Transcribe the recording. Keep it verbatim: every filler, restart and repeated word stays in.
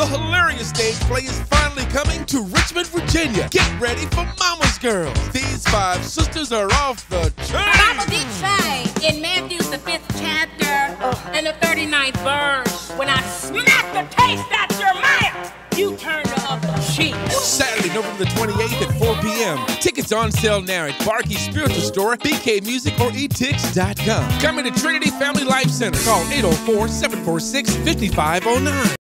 A hilarious stage play is finally coming to Richmond, Virginia. Get ready for Mama's Girls. These five sisters are off the chain. The Bible did say in Matthew, the fifth chapter, and the thirty-ninth verse, when I smack the taste out your mouth, you turn the other cheek. Saturday, November the twenty-eighth at four p m Tickets on sale now at Barkey's Spiritual Store, B K Music, or e tix dot com. Coming to Trinity Family Life Center. Call eight oh four, seven four six, five five oh nine.